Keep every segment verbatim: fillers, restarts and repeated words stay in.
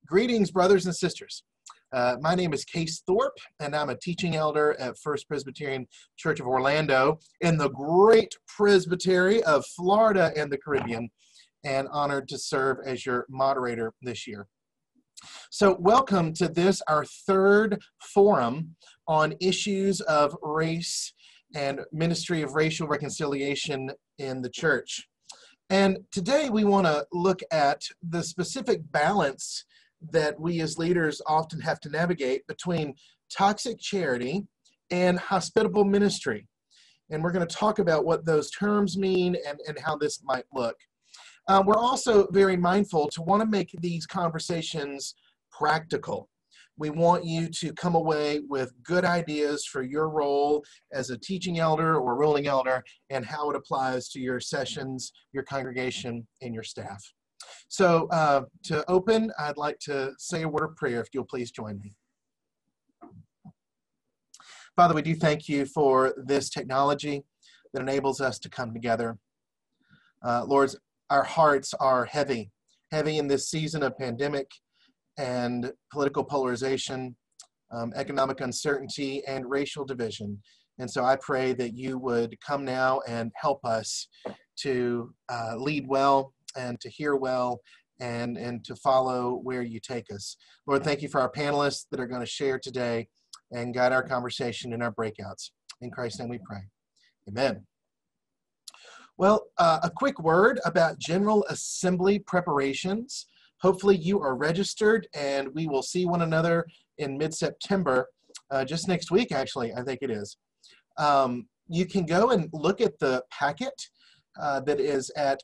Greetings, brothers and sisters. Uh, my name is Case Thorp, and I'm a teaching elder at First Presbyterian Church of Orlando in the great Presbytery of Florida and the Caribbean, and honored to serve as your moderator this year. So welcome to this, our third forum on issues of race and ministry of racial reconciliation in the church. And today we want to look at the specific balance that we as leaders often have to navigate between toxic charity and hospitable ministry. And we're going to talk about what those terms mean and, and how this might look. Uh, we're also very mindful to want to make these conversations practical. We want you to come away with good ideas for your role as a teaching elder or ruling elder and how it applies to your sessions, your congregation, and your staff. So uh, to open, I'd like to say a word of prayer, if you'll please join me. Father, we do thank you for this technology that enables us to come together. Uh, Lord, our hearts are heavy, heavy in this season of pandemic and political polarization, um, economic uncertainty, and racial division. And so I pray that you would come now and help us to uh, lead well and to hear well and, and to follow where you take us. Lord, thank you for our panelists that are going to share today and guide our conversation in our breakouts. In Christ's name we pray. Amen. Well, uh, a quick word about General Assembly preparations. Hopefully you are registered and we will see one another in mid-September, uh, just next week actually, I think it is. Um, you can go and look at the packet uh, that is at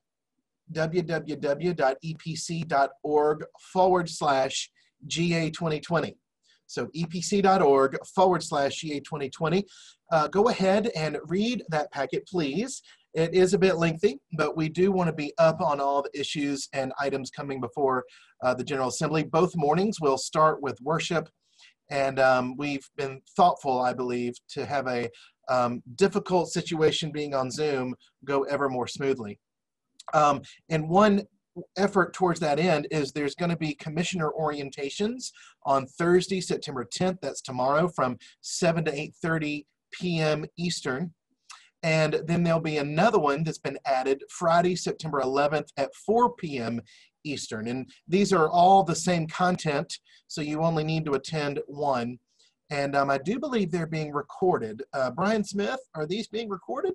www.epc.org forward slash GA twenty twenty. So epc.org forward slash GA twenty twenty. Uh, go ahead and read that packet, please. It is a bit lengthy, but we do want to be up on all the issues and items coming before uh, the General Assembly. Both mornings we'll start with worship, and um, we've been thoughtful, I believe, to have a um, difficult situation being on Zoom go ever more smoothly. Um, and one effort towards that end is there's going to be commissioner orientations on Thursday, September tenth. That's tomorrow from seven to eight thirty p m Eastern. And then there'll be another one that's been added Friday, September eleventh at four p m Eastern. And these are all the same content, so you only need to attend one. And um, I do believe they're being recorded. Uh, Brian Smith, are these being recorded?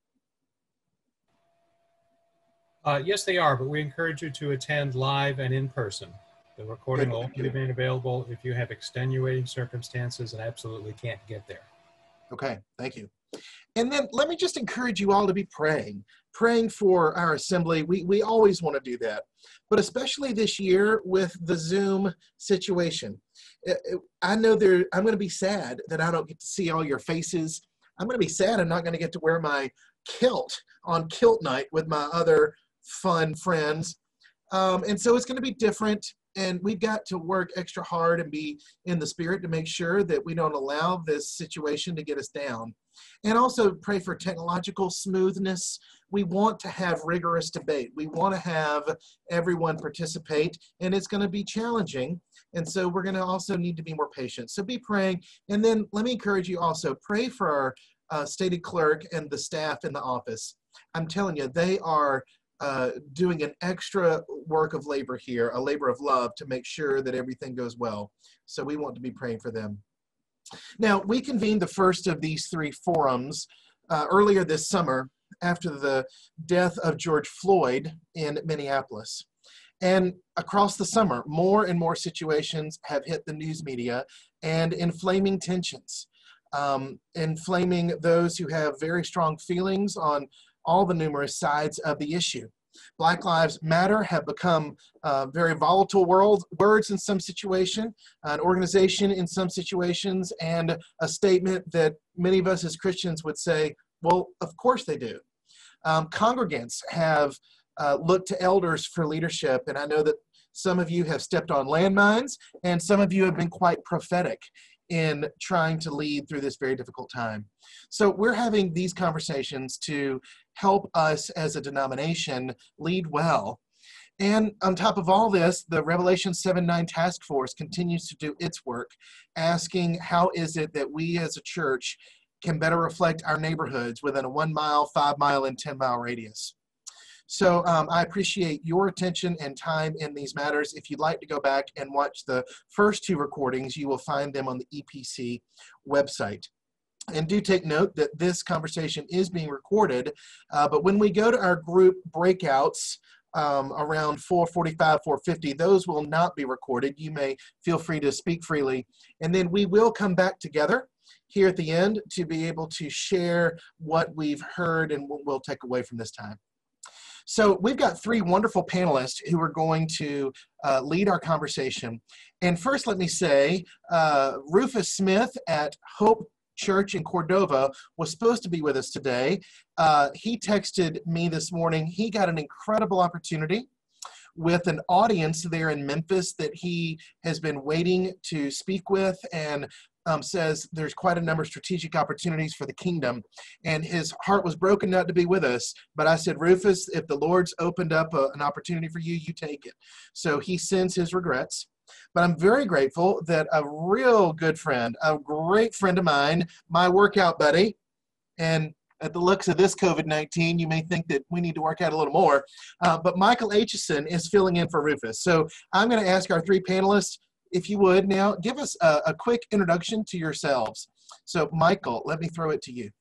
Uh, yes, they are, but we encourage you to attend live and in person. The recording will only be made available if you have extenuating circumstances and absolutely can't get there. Okay, thank you. And then let me just encourage you all to be praying, praying for our assembly. We, we always want to do that, but especially this year with the Zoom situation. I know there, I'm going to be sad that I don't get to see all your faces. I'm going to be sad I'm not going to get to wear my kilt on kilt night with my other fun friends. Um, and so it's going to be different. And we've got to work extra hard and be in the spirit to make sure that we don't allow this situation to get us down. And also pray for technological smoothness. We want to have rigorous debate. We want to have everyone participate, and it's going to be challenging. And so we're going to also need to be more patient. So be praying. And then let me encourage you also, pray for our uh, stated clerk and the staff in the office. I'm telling you, they are Uh, doing an extra work of labor here, a labor of love to make sure that everything goes well. So we want to be praying for them. Now, we convened the first of these three forums uh, earlier this summer after the death of George Floyd in Minneapolis. And across the summer, more and more situations have hit the news media and inflaming tensions, um, inflaming those who have very strong feelings on all the numerous sides of the issue. Black Lives Matter have become uh, very volatile world, words in some situation, an organization in some situations, and a statement that many of us as Christians would say, well, of course they do. Um, congregants have uh, looked to elders for leadership, and I know that some of you have stepped on landmines, and some of you have been quite prophetic in trying to lead through this very difficult time. So we're having these conversations to help us as a denomination lead well And on top of all this, the Revelation seven nine Task Force continues to do its work, asking how is it that we as a church can better reflect our neighborhoods within a one mile, five mile, and ten mile radius. So um, I appreciate your attention and time in these matters. If you'd like to go back and watch the first two recordings, you will find them on the E P C website. And do take note that this conversation is being recorded, uh, but when we go to our group breakouts um, around four forty-five, four fifty, those will not be recorded. You may feel free to speak freely. And then we will come back together here at the end to be able to share what we've heard and what we'll take away from this time. So we've got three wonderful panelists who are going to uh, lead our conversation. And first, let me say, uh, Rufus Smith at Hope Church in Cordova was supposed to be with us today. Uh, he texted me this morning. He got an incredible opportunity with an audience there in Memphis that he has been waiting to speak with, and um, says there's quite a number of strategic opportunities for the kingdom. And his heart was broken not to be with us. But I said, Rufus, if the Lord's opened up a, an opportunity for you, you take it. So he sends his regrets. But I'm very grateful that a real good friend, a great friend of mine, my workout buddy, and at the looks of this COVID nineteen, you may think that we need to work out a little more, uh, but Michael Aitcheson is filling in for Rufus. So I'm going to ask our three panelists, if you would now, give us a, a quick introduction to yourselves. So Michael, let me throw it to you.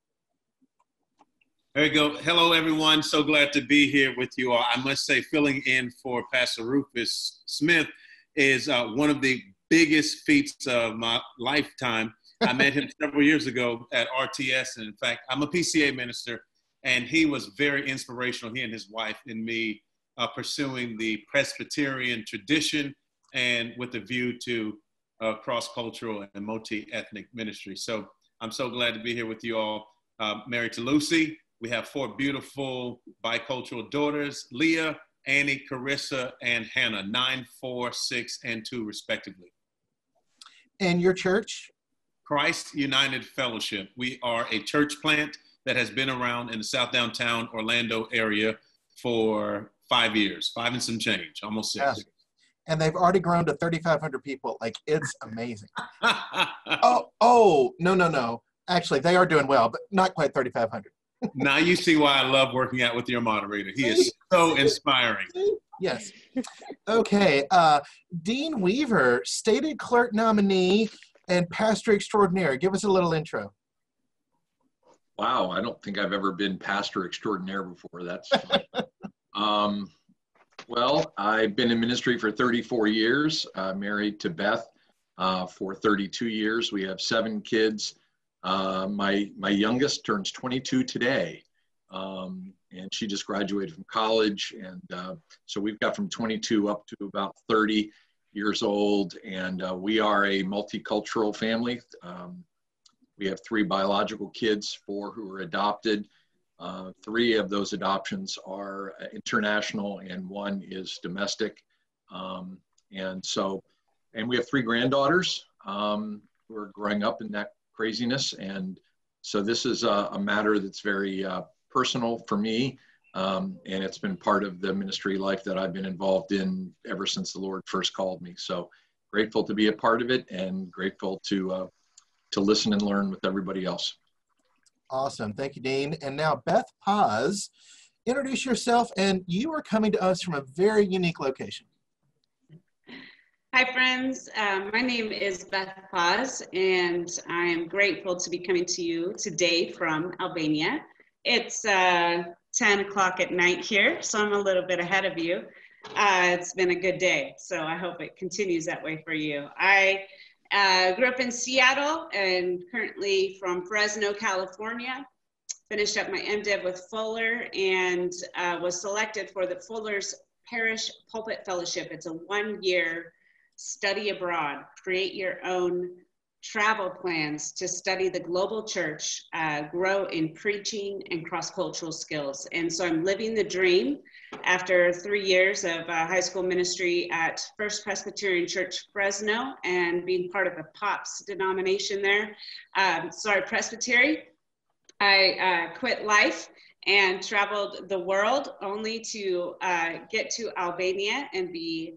There you go. Hello, everyone. So glad to be here with you all. I must say, filling in for Pastor Rufus Smith is uh, one of the biggest feats of my lifetime. I met him several years ago at R T S. And in fact, I'm a P C A minister, and he was very inspirational, he and his wife, in me uh, pursuing the Presbyterian tradition and with a view to uh, cross-cultural and multi-ethnic ministry. So I'm so glad to be here with you all. Uh, married to Lucy. We have four beautiful bicultural daughters, Leah, Annie, Carissa, and Hannah, nine, four, six, and two, respectively. And your church? Christ United Fellowship. We are a church plant that has been around in the South Downtown Orlando area for five years, five and some change, almost six. Yeah. And they've already grown to thirty-five hundred people. Like, it's amazing. oh, oh, no, no, no. Actually, they are doing well, but not quite thirty-five hundred. Now you see why I love working out with your moderator. He is so inspiring. Yes. Okay. Uh, Dean Weaver, stated clerk nominee and pastor extraordinaire. Give us a little intro. Wow, I don't think I've ever been pastor extraordinaire before. That's fun. um, well, I've been in ministry for thirty-four years, uh, married to Beth uh, for thirty-two years. We have seven kids. Uh, my, my youngest turns twenty-two today, um, and she just graduated from college. And uh, so we've got from twenty-two up to about thirty years old, and uh, we are a multicultural family. Um, we have three biological kids, four who are adopted. Uh, three of those adoptions are international, and one is domestic. Um, and so, and we have three granddaughters um, who are growing up in that craziness. And so this is a, a matter that's very uh, personal for me. Um, and it's been part of the ministry life that I've been involved in ever since the Lord first called me. So grateful to be a part of it, and grateful to, uh, to listen and learn with everybody else. Awesome. Thank you, Dean. And now Beth Paz, introduce yourself, and you are coming to us from a very unique location. Hi, friends. Um, my name is Beth Paz, and I am grateful to be coming to you today from Albania. It's uh, ten o'clock at night here, so I'm a little bit ahead of you. Uh, it's been a good day, so I hope it continues that way for you. I uh, grew up in Seattle and currently from Fresno, California. Finished up my MDiv with Fuller and uh, was selected for the Fuller's Parish Pulpit Fellowship. It's a one-year study abroad, create your own travel plans to study the global church, uh, grow in preaching and cross-cultural skills. And so I'm living the dream after three years of uh, high school ministry at First Presbyterian Church, Fresno, and being part of the POPS denomination there. Um, sorry, Presbytery. I uh, quit life and traveled the world only to uh, get to Albania and be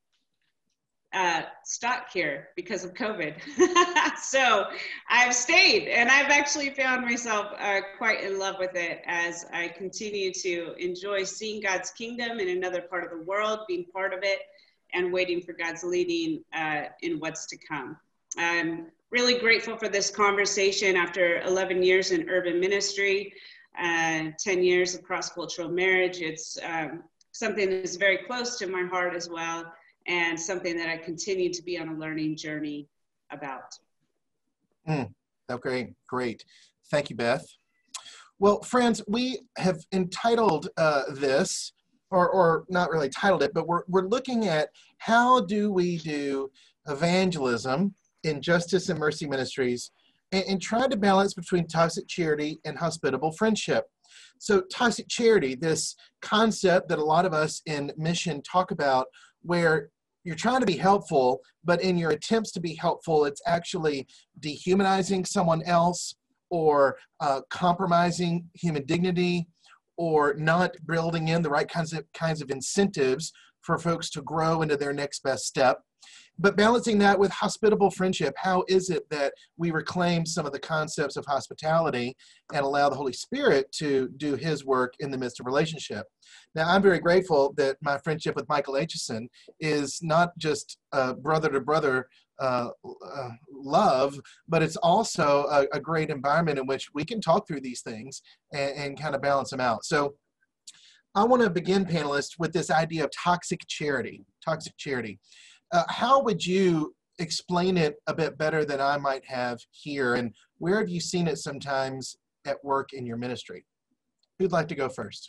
uh, stuck here because of COVID. So I've stayed, and I've actually found myself uh, quite in love with it as I continue to enjoy seeing God's kingdom in another part of the world, being part of it, and waiting for God's leading uh, in what's to come. I'm really grateful for this conversation after eleven years in urban ministry, uh, ten years of cross-cultural marriage. It's um, something that is very close to my heart as well, and something that I continue to be on a learning journey about. Mm, okay, great. Thank you, Beth. Well, friends, we have entitled uh, this, or, or not really titled it, but we're, we're looking at how do we do evangelism in Justice and Mercy Ministries, and, and try to balance between toxic charity and hospitable friendship. So toxic charity, this concept that a lot of us in mission talk about, where you're trying to be helpful, but in your attempts to be helpful, it's actually dehumanizing someone else, or uh, compromising human dignity, or not building in the right kinds of kinds of incentives for folks to grow into their next best step. But balancing that with hospitable friendship, how is it that we reclaim some of the concepts of hospitality and allow the Holy Spirit to do his work in the midst of relationship? Now, I'm very grateful that my friendship with Michael Aitcheson is not just uh, brother-to-brother uh, uh, love, but it's also a, a great environment in which we can talk through these things and, and kind of balance them out. So I want to begin, panelists, with this idea of toxic charity. Toxic charity. Uh, how would you explain it a bit better than I might have here? And where have you seen it sometimes at work in your ministry? Who'd like to go first?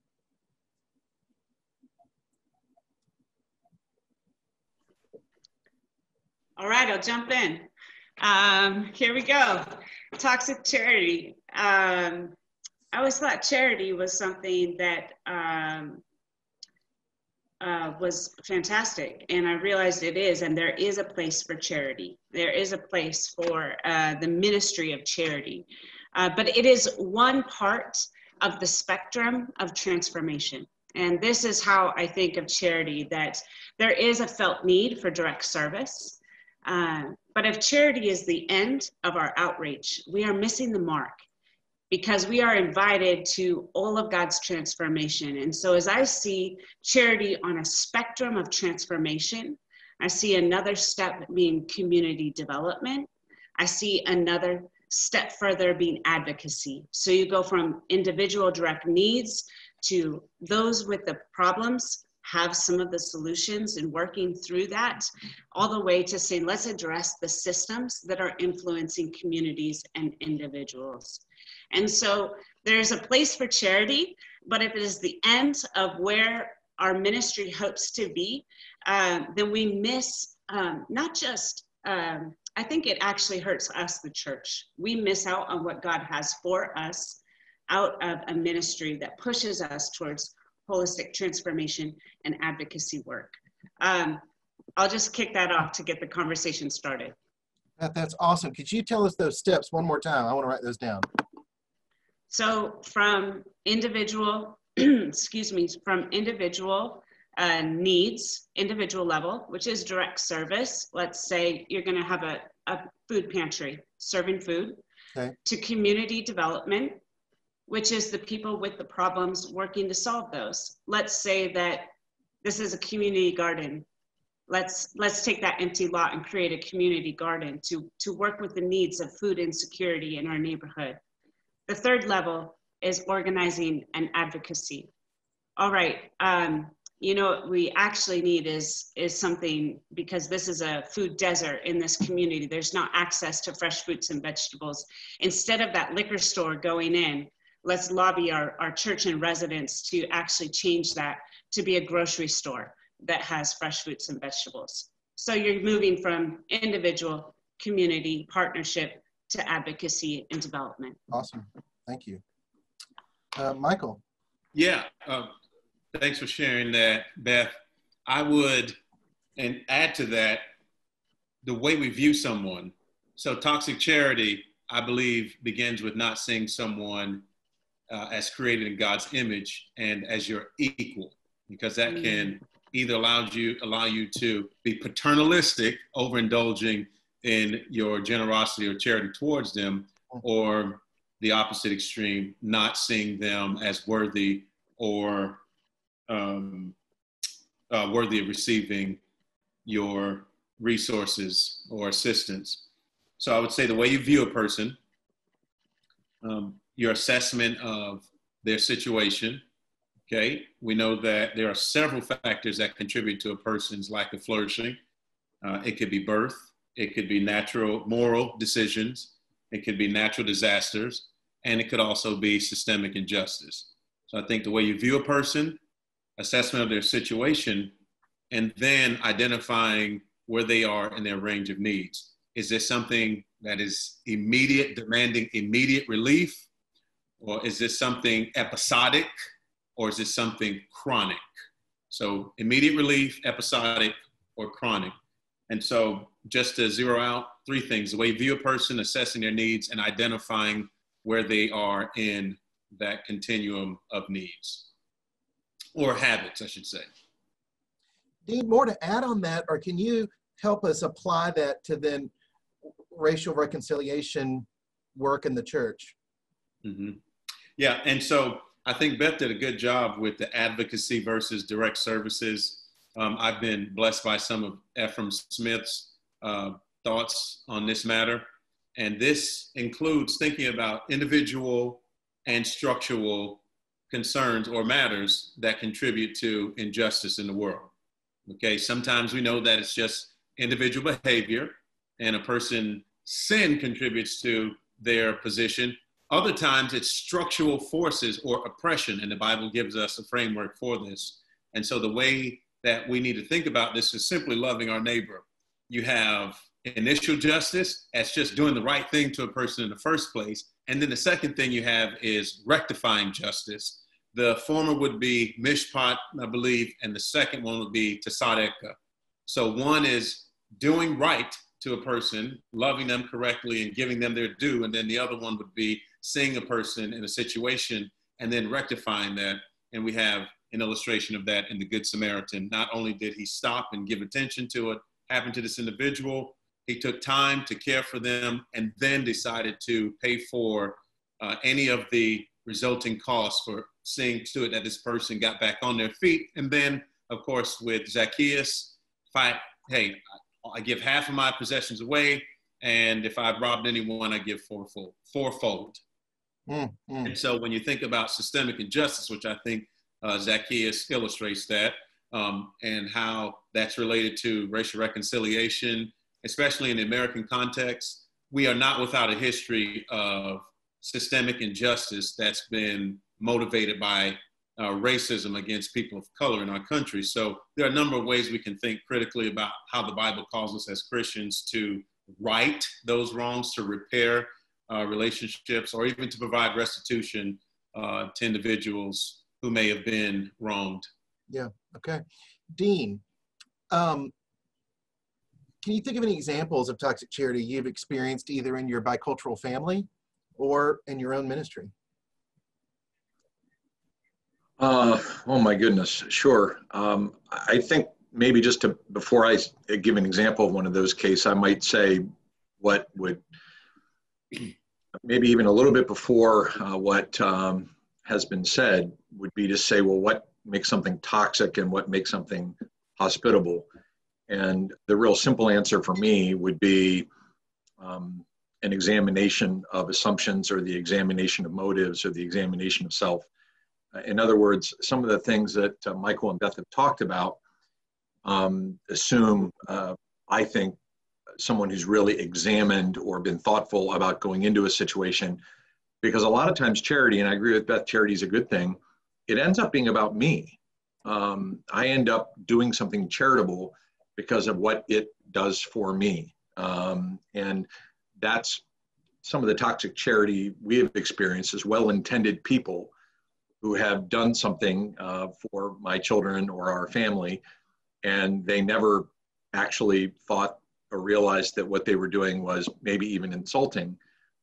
All right, I'll jump in. Um, here we go. Toxic charity. Um, I always thought charity was something that um, uh, was fantastic, and I realized it is, and there is a place for charity. There is a place for uh, the ministry of charity, uh, but it is one part of the spectrum of transformation. And this is how I think of charity, that there is a felt need for direct service. Uh, but if charity is the end of our outreach, we are missing the mark, because we are invited to all of God's transformation. And so as I see charity on a spectrum of transformation, I see another step being community development. I see another step further being advocacy. So you go from individual direct needs to those with the problems have some of the solutions and working through that, all the way to saying, let's address the systems that are influencing communities and individuals. And so there's a place for charity, but if it is the end of where our ministry hopes to be, um, then we miss um, not just, um, I think it actually hurts us, the church. We miss out on what God has for us out of a ministry that pushes us towards holistic transformation and advocacy work. Um, I'll just kick that off to get the conversation started. That, that's awesome. Could you tell us those steps one more time? I want to write those down. So from individual, excuse me, from individual uh, needs, individual level, which is direct service. Let's say you're going to have a, a food pantry serving food, okay, to community development, which is the people with the problems working to solve those. Let's say that this is a community garden. Let's, let's take that empty lot and create a community garden to, to work with the needs of food insecurity in our neighborhood. The third level is organizing and advocacy. All right, um, you know what we actually need is, is something, because this is a food desert in this community. There's not access to fresh fruits and vegetables. Instead of that liquor store going in, let's lobby our, our church and residents to actually change that to be a grocery store that has fresh fruits and vegetables. So you're moving from individual, community, partnership, to advocacy and development. Awesome, thank you. Uh, Michael. Yeah, uh, thanks for sharing that, Beth. I would, and add to that, the way we view someone. So toxic charity, I believe, begins with not seeing someone uh, as created in God's image and as your equal, because that can either allow you, allow you to be paternalistic, overindulging in your generosity or charity towards them, or the opposite extreme, not seeing them as worthy or um, uh, worthy of receiving your resources or assistance. So I would say the way you view a person, um, your assessment of their situation, okay? We know that there are several factors that contribute to a person's lack of flourishing. Uh, it could be birth, it could be natural moral decisions, it could be natural disasters, and it could also be systemic injustice. So I think the way you view a person, assessment of their situation, and then identifying where they are in their range of needs. Is this something that is immediate, demanding immediate relief? Or is this something episodic? Or is this something chronic? So immediate relief, episodic, or chronic. And so just to zero out three things: the way you view a person, assessing their needs, and identifying where they are in that continuum of needs, or habits, I should say. Dean, more to add on that, or can you help us apply that to then racial reconciliation work in the church? Mm-hmm. Yeah, and so I think Beth did a good job with the advocacy versus direct services. Um, I've been blessed by some of Ephraim Smith's uh, thoughts on this matter. And this includes thinking about individual and structural concerns or matters that contribute to injustice in the world. Okay, sometimes we know that it's just individual behavior and a person's sin contributes to their position. Other times it's structural forces or oppression, and the Bible gives us a framework for this. And so the way that we need to think about this is simply loving our neighbor. You have initial justice, that's just doing the right thing to a person in the first place. And then the second thing you have is rectifying justice. The former would be mishpat, I believe, and the second one would be tasadeka. So one is doing right to a person, loving them correctly and giving them their due. And then the other one would be seeing a person in a situation and then rectifying that. And we have an illustration of that in the Good Samaritan. Not only did he stop and give attention to what happened to this individual, he took time to care for them and then decided to pay for uh, any of the resulting costs for seeing to it that this person got back on their feet. And then, of course, with Zacchaeus, if I, hey, I give half of my possessions away, and if I've robbed anyone, I give fourfold. fourfold. Mm, mm. And so when you think about systemic injustice, which I think uh, Zacchaeus illustrates that, um, and how that's related to racial reconciliation, especially in the American context, we are not without a history of systemic injustice that's been motivated by uh, racism against people of color in our country. So there are a number of ways we can think critically about how the Bible calls us as Christians to right those wrongs, to repair uh, relationships, or even to provide restitution uh, to individuals who may have been wronged. Yeah, okay. Dean, um, can you think of any examples of toxic charity you've experienced either in your bicultural family or in your own ministry? Uh, oh my goodness, sure. Um, I think maybe just to, before I give an example of one of those cases, I might say what would, maybe even a little bit before uh, what um, has been said, would be to say, well, what makes something toxic and what makes something hospitable? And the real simple answer for me would be um, an examination of assumptions, or the examination of motives, or the examination of self. In other words, some of the things that uh, Michael and Beth have talked about um, assume, uh, I think, someone who's really examined or been thoughtful about going into a situation. Because a lot of times charity, and I agree with Beth, charity is a good thing, it ends up being about me. Um, I end up doing something charitable because of what it does for me. Um, and that's some of the toxic charity we have experienced, as well-intended people who have done something uh, for my children or our family, and they never actually thought or realized that what they were doing was maybe even insulting.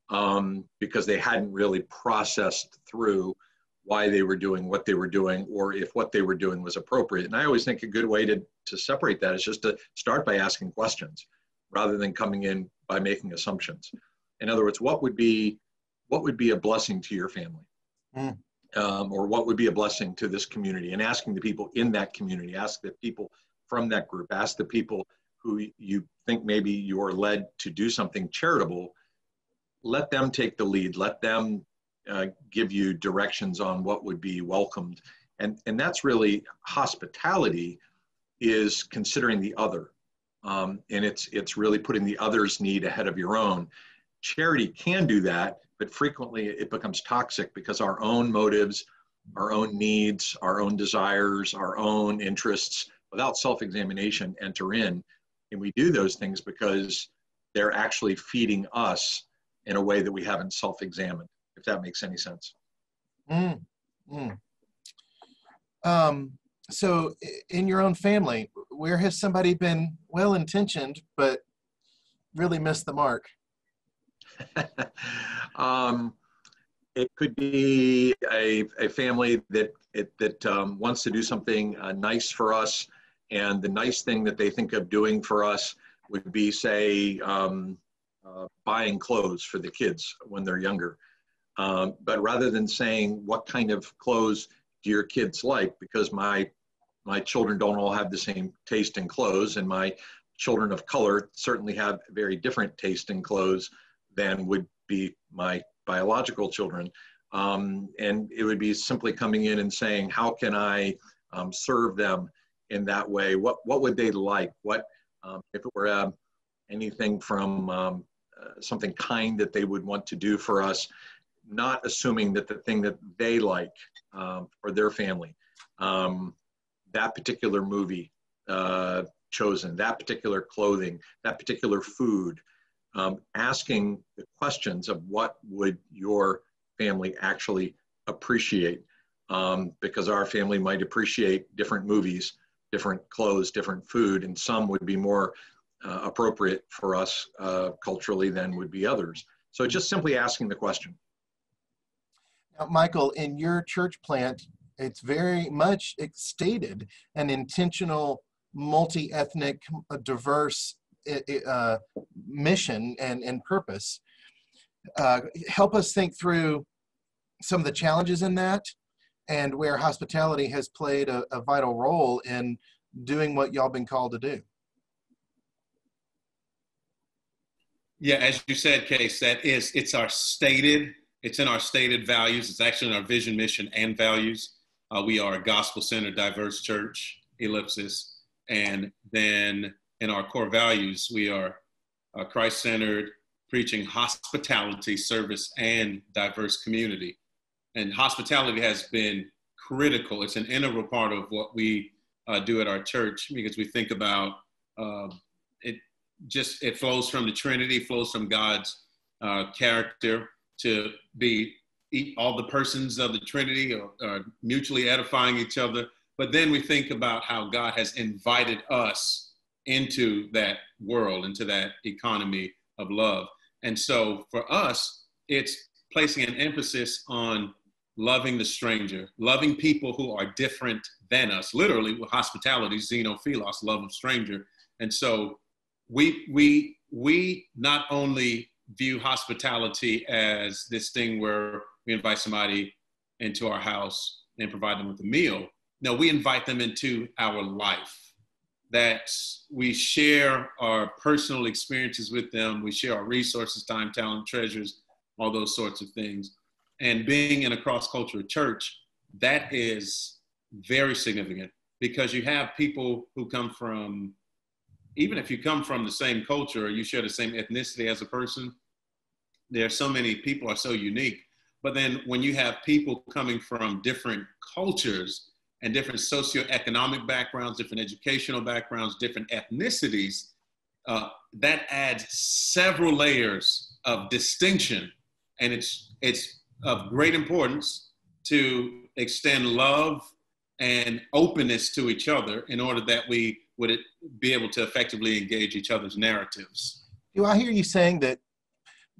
um, because they hadn't really processed through why they were doing what they were doing, or if what they were doing was appropriate. And I always think a good way to, to separate that is just to start by asking questions rather than coming in by making assumptions. In other words, what would be, what would be a blessing to your family? Mm. Um, or what would be a blessing to this community? And asking the people in that community, ask the people from that group, ask the people who you think maybe you're led to do something charitable, let them take the lead, let them uh, give you directions on what would be welcomed. And, and that's really hospitality, is considering the other. Um, and it's, it's really putting the other's need ahead of your own. Charity can do that, but frequently it becomes toxic because our own motives, our own needs, our own desires, our own interests, without self-examination, enter in. And we do those things because they're actually feeding us in a way that we haven't self-examined, if that makes any sense. Mm, mm. Um, so in your own family, where has somebody been well-intentioned but really missed the mark? um, it could be a, a family that, it, that um, wants to do something uh, nice for us, and the nice thing that they think of doing for us would be, say, um, uh, buying clothes for the kids when they're younger. Um, but rather than saying, what kind of clothes do your kids like? Because my, my children don't all have the same taste in clothes, and my children of color certainly have very different taste in clothes than would be my biological children. Um, and it would be simply coming in and saying, how can I um, serve them in that way? What, what would they like? What, um, if it were uh, anything from um, uh, something kind that they would want to do for us, not assuming that the thing that they like um, for their family, um, that particular movie uh, chosen, that particular clothing, that particular food, um, asking the questions of what would your family actually appreciate, um, because our family might appreciate different movies, different clothes, different food, and some would be more uh, appropriate for us uh, culturally than would be others. So just simply asking the question. Now, Michael, in your church plant, it's very much stated an intentional, multi-ethnic, diverse uh, mission and, and purpose. Uh, help us think through some of the challenges in that, and where hospitality has played a, a vital role in doing what y'all been called to do. Yeah, as you said, Case, that is, it's our stated, it's in our stated values. It's actually in our vision, mission, and values. Uh, we are a gospel-centered, diverse church, ellipsis. And then in our core values, we are uh, Christ-centered, preaching hospitality, service, and diverse community. And hospitality has been critical. It's an integral part of what we uh, do at our church, because we think about uh, it just, it flows from the Trinity, flows from God's uh, character to be all the persons of the Trinity are, are mutually edifying each other. But then we think about how God has invited us into that world, into that economy of love. And so for us, it's placing an emphasis on loving the stranger, loving people who are different than us, literally with hospitality, xenophilos, love of stranger. And so we, we, we not only view hospitality as this thing where we invite somebody into our house and provide them with a meal. No, we invite them into our life, that we share our personal experiences with them. We share our resources, time, talent, treasures, all those sorts of things. And being in a cross-cultural church, that is very significant, because you have people who come from, even if you come from the same culture or you share the same ethnicity as a person, there are so many people are so unique. But then when you have people coming from different cultures and different socioeconomic backgrounds, different educational backgrounds, different ethnicities, uh, that adds several layers of distinction. And it's, it's of great importance to extend love and openness to each other in order that we would be able to effectively engage each other's narratives. Do I hear you saying that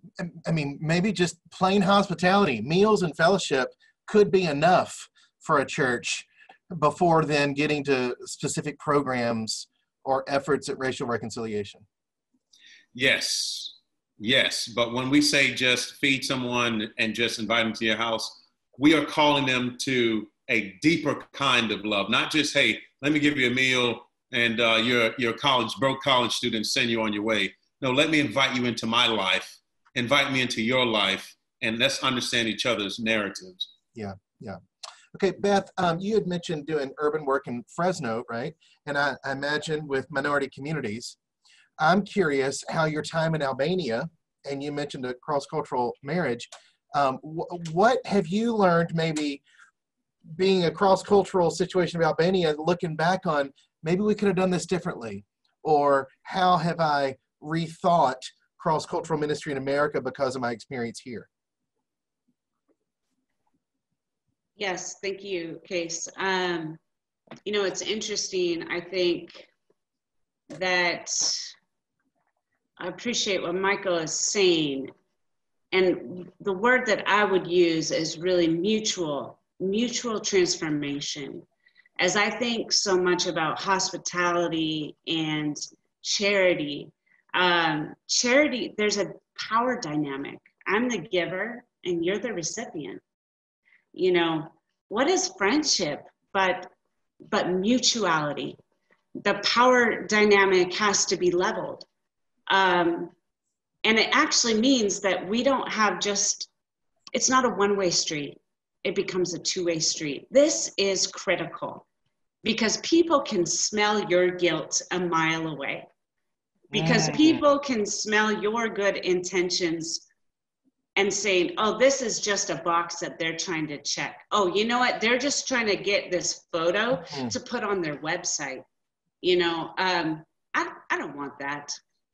I mean, maybe just plain hospitality, meals and fellowship could be enough for a church before then getting to specific programs or efforts at racial reconciliation. Yes, yes. But when we say just feed someone and just invite them to your house, we are calling them to a deeper kind of love. Not just, hey, let me give you a meal and uh, you're, you're a college, broke college student, send you on your way. No, let me invite you into my life, invite me into your life, and let's understand each other's narratives. Yeah, yeah. Okay, Beth, um, you had mentioned doing urban work in Fresno, right? And I, I imagine with minority communities. I'm curious how your time in Albania, and you mentioned a cross-cultural marriage, um, wh what have you learned maybe being a cross-cultural situation of Albania, looking back on, maybe we could have done this differently? Or how have I rethought cross-cultural ministry in America because of my experience here? Yes, thank you, Case. Um, you know, it's interesting. I think that I appreciate what Michael is saying. And the word that I would use is really mutual, mutual transformation. As I think so much about hospitality and charity, um, charity, there's a power dynamic. I'm the giver and you're the recipient. You know, what is friendship but but mutuality? The power dynamic has to be leveled. Um, and it actually means that we don't have just, it's not a one-way street. It becomes a two-way street. This is critical because people can smell your guilt a mile away. Because Mm. people can smell your good intentions and saying, oh, this is just a box that they're trying to check. Oh, you know what? They're just trying to get this photo Mm-hmm. to put on their website. You know, um, I, I don't want that.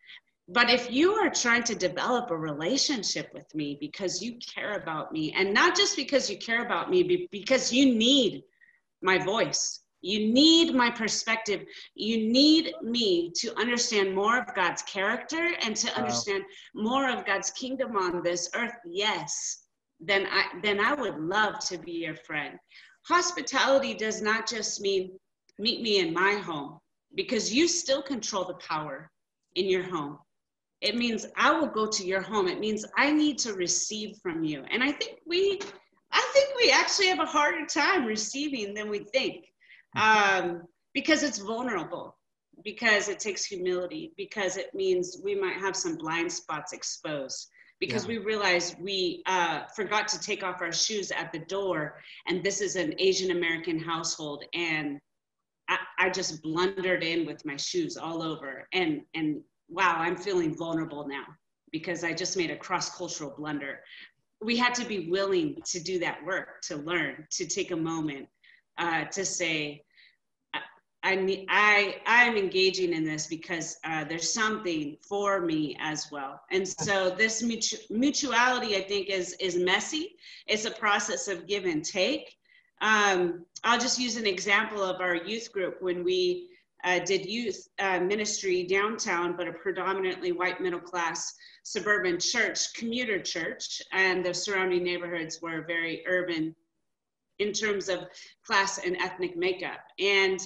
But if you are trying to develop a relationship with me because you care about me, and not just because you care about me, but because you need my voice, you need my perspective, you need me to understand more of God's character and to understand wow. more of God's kingdom on this earth, yes, then I, then I would love to be your friend. Hospitality does not just mean meet me in my home, because you still control the power in your home. It means I will go to your home. It means I need to receive from you. And I think we, I think we actually have a harder time receiving than we think. Um, because it's vulnerable, because it takes humility, because it means we might have some blind spots exposed, because yeah. we realize we uh, forgot to take off our shoes at the door, and this is an Asian American household, and I, I just blundered in with my shoes all over, and and wow, I'm feeling vulnerable now because I just made a cross-cultural blunder. We had to be willing to do that work, to learn, to take a moment. Uh, to say, I, I, I, I'm engaging in this because uh, there's something for me as well. And so this mutu mutuality, I think, is, is messy. It's a process of give and take. Um, I'll just use an example of our youth group when we uh, did youth uh, ministry downtown, but a predominantly white middle class suburban church, commuter church, and the surrounding neighborhoods were very urban in terms of class and ethnic makeup. And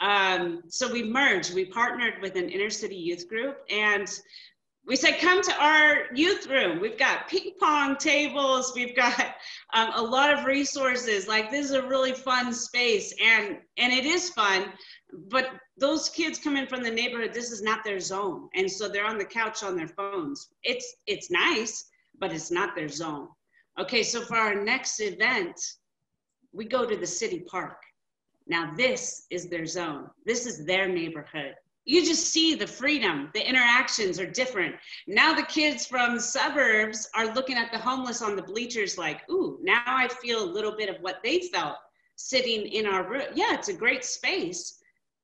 um, so we merged, we partnered with an inner city youth group, and we said, come to our youth room. We've got ping pong tables, we've got um, a lot of resources. Like, this is a really fun space, and, and it is fun, but those kids come in from the neighborhood, this is not their zone. And so they're on the couch on their phones. It's, it's nice, but it's not their zone. Okay, so for our next event, we go to the city park. Now this is their zone. This is their neighborhood. You just see the freedom, the interactions are different. Now the kids from the suburbs are looking at the homeless on the bleachers like, ooh, now I feel a little bit of what they felt sitting in our room. Yeah, it's a great space,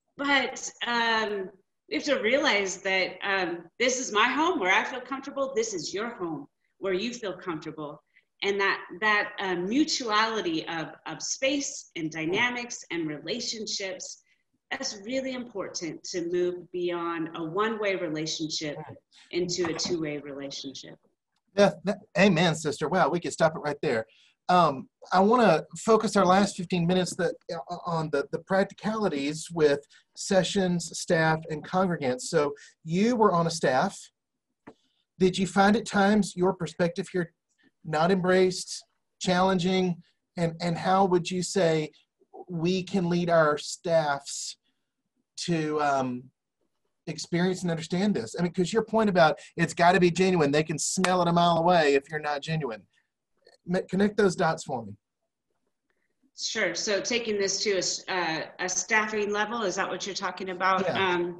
but um, we have to realize that um, this is my home where I feel comfortable. This is your home where you feel comfortable. And that, that uh, mutuality of, of space and dynamics and relationships, that's really important to move beyond a one-way relationship into a two-way relationship. Beth, that, amen, sister. Wow, we could stop it right there. Um, I want to focus our last fifteen minutes that, on the, the practicalities with sessions, staff, and congregants. So you were on a staff. Did you find at times your perspective here not embraced, challenging, and, and how would you say we can lead our staffs to um, experience and understand this? I mean, because your point about it's got to be genuine, they can smell it a mile away if you're not genuine. Connect those dots for me. Sure. So taking this to a, uh, a staffing level, is that what you're talking about? Yeah. Um,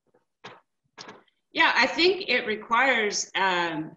yeah, I think it requires um,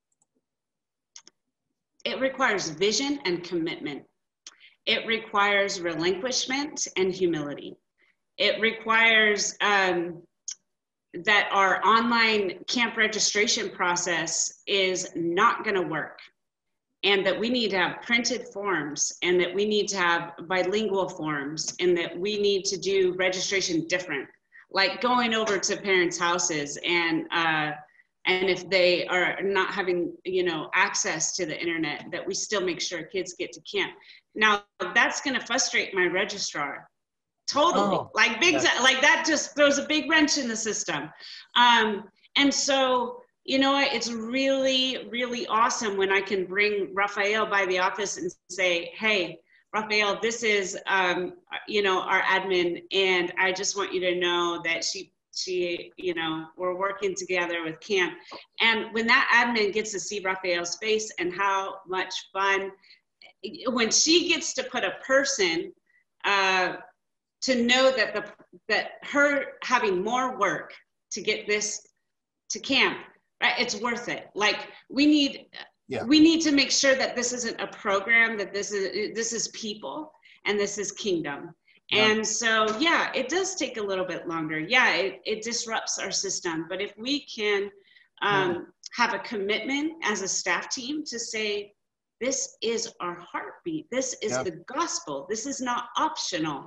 it requires vision and commitment. It requires relinquishment and humility. It requires um, that our online camp registration process is not going to work, and that we need to have printed forms, and that we need to have bilingual forms, and that we need to do registration different, like going over to parents' houses and uh, and if they are not having, you know, access to the internet, that we still make sure kids get to camp. Now, that's going to frustrate my registrar. Totally. Oh, like big, yeah. Like that just throws a big wrench in the system. Um, and so, you know what, it's really, really awesome when I can bring Raphael by the office and say, hey, Raphael, this is, um, you know, our admin, and I just want you to know that she, she, you know, we're working together with camp. And when that admin gets to see Raphael's face and how much fun, when she gets to put a person, uh, to know that the that her having more work to get this to camp, right? It's worth it. Like we need, yeah. we need to make sure that this isn't a program, that this is this is people and this is kingdom. Yeah. And so, yeah, it does take a little bit longer. Yeah, it, it disrupts our system. But if we can um, yeah. have a commitment as a staff team to say, this is our heartbeat. This is yeah. the gospel. This is not optional.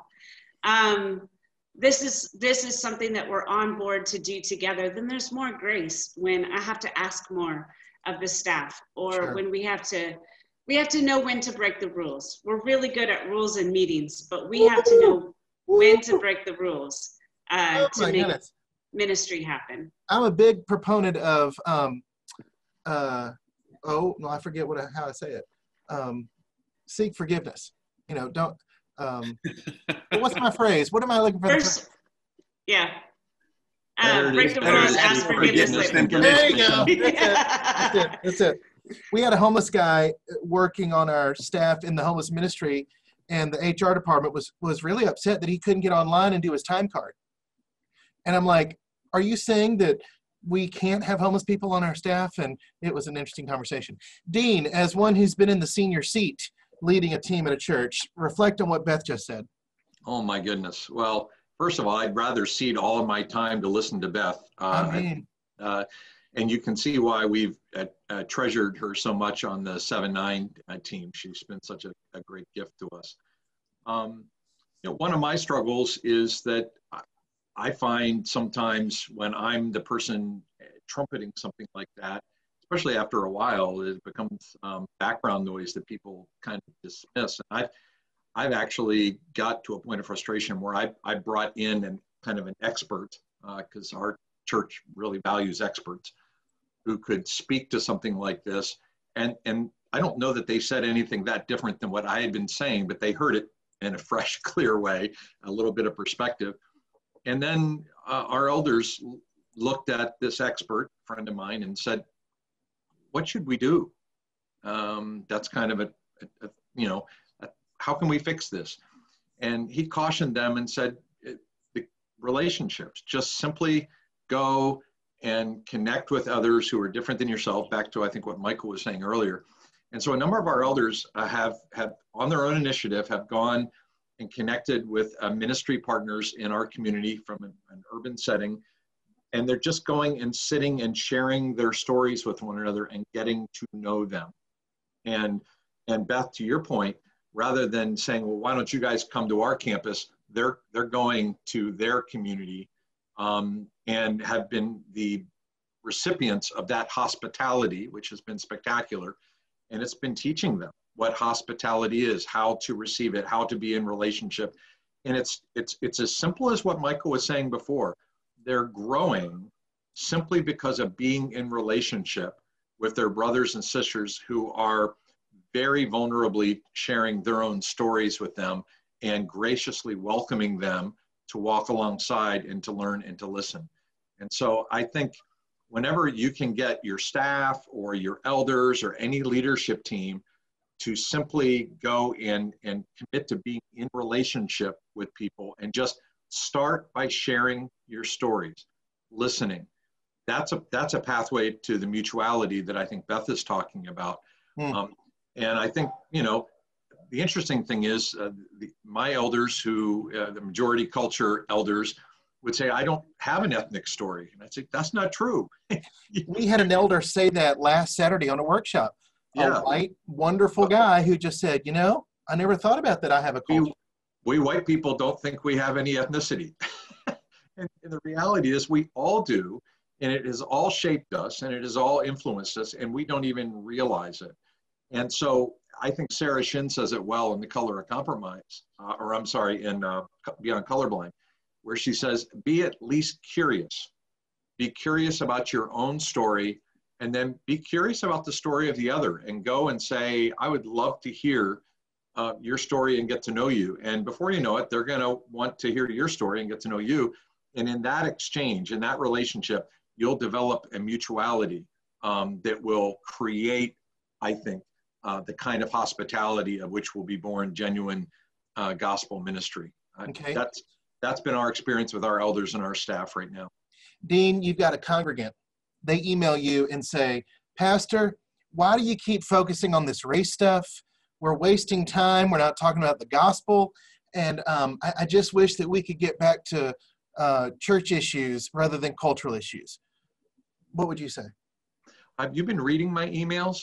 Um, this is this is something that we're on board to do together. Then there's more grace when I have to ask more of the staff, or sure. when we have to we have to know when to break the rules. We're really good at rules and meetings, but we have to know when to break the rules uh, oh to make goodness. ministry happen. I'm a big proponent of um, uh, oh no, I forget what I, how I say it. Um, seek forgiveness. You know, don't. Um, what's my phrase? What am I looking for? First, yeah. Uh, break the rules, ask forgiveness later. There you go. That's it. That's it. That's it. We had a homeless guy working on our staff in the homeless ministry, and the H R department was was really upset that he couldn't get online and do his time card. And I'm like, are you saying that we can't have homeless people on our staff? And it was an interesting conversation. Dean, as one who's been in the senior seat, leading a team at a church, reflect on what Beth just said. Oh my goodness. Well, first of all, I'd rather cede all of my time to listen to Beth. Uh, I mean. uh, and you can see why we've uh, uh, treasured her so much on the seven nine uh, team. She's been such a, a great gift to us. Um, you know, one of my struggles is that I find sometimes when I'm the person trumpeting something like that, especially after a while, it becomes um, background noise that people kind of dismiss. And I've, I've actually got to a point of frustration where I, I brought in an kind of an expert, because uh, our church really values experts, who could speak to something like this. And, and I don't know that they said anything that different than what I had been saying, but they heard it in a fresh, clear way, a little bit of perspective. And then uh, our elders looked at this expert friend of mine and said, what should we do? Um, that's kind of a, a, a you know, a, how can we fix this? And he cautioned them and said, the relationships, just simply go and connect with others who are different than yourself, back to, I think, what Michael was saying earlier. And so a number of our elders uh, have, have, on their own initiative, have gone and connected with uh, ministry partners in our community from an, an urban setting. And they're just going and sitting and sharing their stories with one another and getting to know them. And, and Beth, to your point, rather than saying, well, why don't you guys come to our campus, they're, they're going to their community um, and have been the recipients of that hospitality, which has been spectacular. And it's been teaching them what hospitality is, how to receive it, how to be in relationship. And it's, it's, it's as simple as what Michael was saying before. They're growing simply because of being in relationship with their brothers and sisters who are very vulnerably sharing their own stories with them and graciously welcoming them to walk alongside and to learn and to listen. And so I think whenever you can get your staff or your elders or any leadership team to simply go in and commit to being in relationship with people and just start by sharing your stories, listening. That's a, that's a pathway to the mutuality that I think Beth is talking about. Mm. Um, and I think, you know, the interesting thing is uh, the, my elders who, uh, the majority culture elders would say, I don't have an ethnic story. And I'd say, that's not true. We had an elder say that last Saturday on a workshop. Yeah. A white, wonderful guy who just said, you know, I never thought about that I have a culture. We, we white people don't think we have any ethnicity. and, and the reality is we all do. And it has all shaped us and it has all influenced us and we don't even realize it. And so I think Sarah Shin says it well in The Color of Compromise, uh, or I'm sorry, in uh, Beyond Colorblind, where she says, be at least curious. Be curious about your own story and then be curious about the story of the other and go and say, I would love to hear uh, your story and get to know you. And before you know it, they're gonna want to hear your story and get to know you. And in that exchange, in that relationship, you'll develop a mutuality um, that will create, I think, uh, the kind of hospitality of which will be born genuine uh, gospel ministry. Okay. That's, that's been our experience with our elders and our staff right now. Dean, you've got a congregant. They email you and say, Pastor, why do you keep focusing on this race stuff? We're wasting time. We're not talking about the gospel. And um, I, I just wish that we could get back to uh, church issues rather than cultural issues. What would you say? Have you been reading my emails?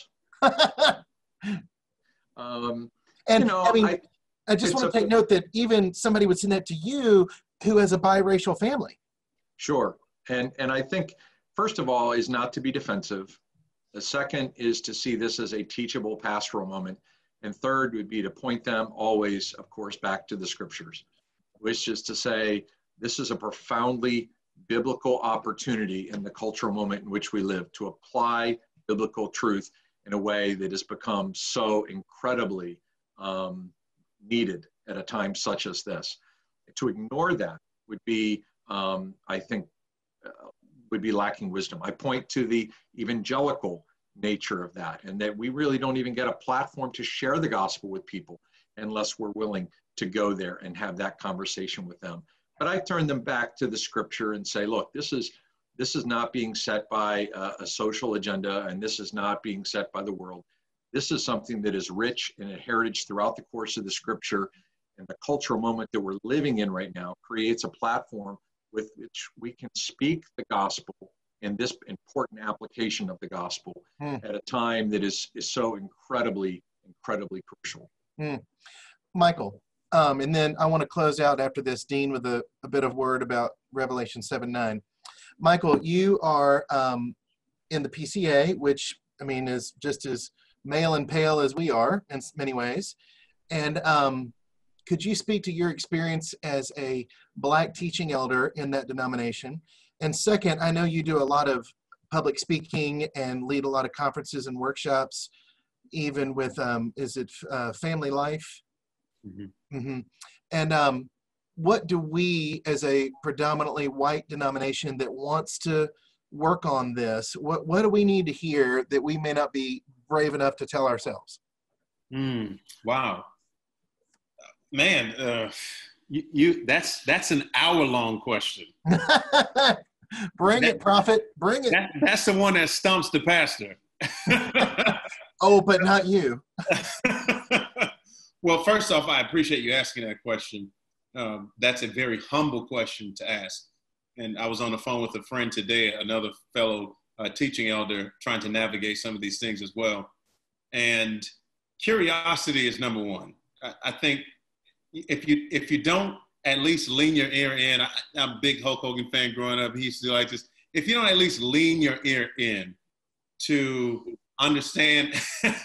um, and you know, I mean, I, I just want to take note that even somebody would send that to you who has a biracial family. Sure. And, and I think, first of all, is not to be defensive. The second is to see this as a teachable pastoral moment. And third would be to point them always, of course, back to the scriptures, which is to say, this is a profoundly biblical opportunity in the cultural moment in which we live to apply biblical truth in a way that has become so incredibly um, needed at a time such as this. To ignore that would be, um, I think, uh, would be lacking wisdom. I point to the evangelical nature of that, and that we really don't even get a platform to share the gospel with people unless we're willing to go there and have that conversation with them. But I turn them back to the scripture and say, look, this is this is not being set by a, a social agenda, and this is not being set by the world. This is something that is rich in a heritage throughout the course of the scripture, and the cultural moment that we're living in right now creates a platform with which we can speak the gospel and this important application of the gospel mm. at a time that is, is so incredibly, incredibly crucial. Mm. Michael, um, and then I want to close out after this, Dean, with a, a bit of word about Revelation seven nine. Michael, you are um, in the P C A, which, I mean, is just as male and pale as we are in many ways. And um, could you speak to your experience as a Black teaching elder in that denomination? And second, I know you do a lot of public speaking and lead a lot of conferences and workshops, even with, um, is it uh, Family Life? Mm-hmm. Mm-hmm. And um, what do we, as a predominantly white denomination that wants to work on this, what, what do we need to hear that we may not be brave enough to tell ourselves? Mm, wow. Man, uh, you, you that's that's an hour-long question. Bring that, it, prophet. Bring it. That, that's the one that stumps the pastor. Oh, but not you. Well, first off, I appreciate you asking that question. Um, that's a very humble question to ask. And I was on the phone with a friend today, another fellow uh, teaching elder, trying to navigate some of these things as well. And curiosity is number one. I, I think if you if you don't at least lean your ear in, I, I'm a big Hulk Hogan fan growing up. He used to like just if you don't at least lean your ear in to understand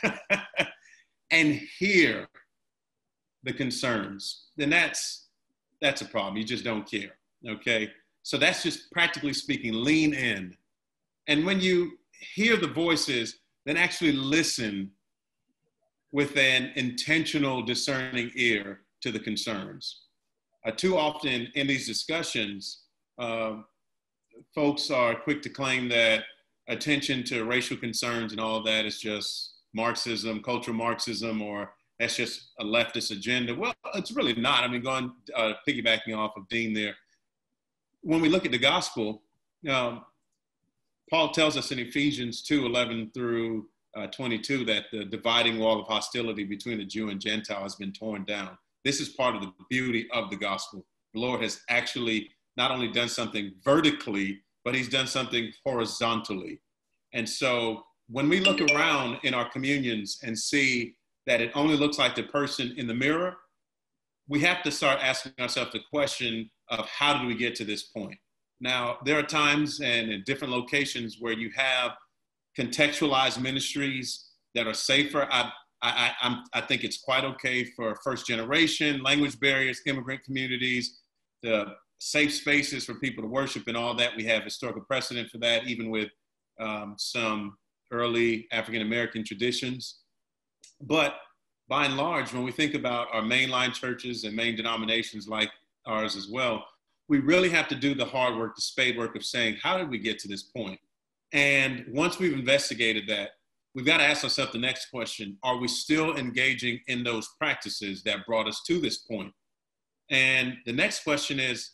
and hear the concerns, then that's that's a problem. You just don't care, okay? So that's just practically speaking, lean in. And when you hear the voices, then actually listen with an intentional, discerning ear to the concerns. Uh, too often in these discussions, uh, folks are quick to claim that attention to racial concerns and all of that is just Marxism, cultural Marxism, or that's just a leftist agenda. Well, it's really not. I mean, going, uh, piggybacking off of Dean there, when we look at the gospel, um, Paul tells us in Ephesians two, eleven through uh, twenty-two that the dividing wall of hostility between the Jew and Gentile has been torn down. This is part of the beauty of the gospel. The Lord has actually not only done something vertically, but he's done something horizontally. And so when we look around in our communions and see that it only looks like the person in the mirror, we have to start asking ourselves the question of how did we get to this point? Now, there are times and in different locations where you have contextualized ministries that are safer. I, I, I'm, I think it's quite okay for first generation, language barriers, immigrant communities, the safe spaces for people to worship and all that. We have historical precedent for that, even with um, some early African-American traditions. But by and large, when we think about our mainline churches and main denominations like ours as well, we really have to do the hard work, the spade work of saying, how did we get to this point? And once we've investigated that, we've got to ask ourselves the next question: are we still engaging in those practices that brought us to this point? And the next question is,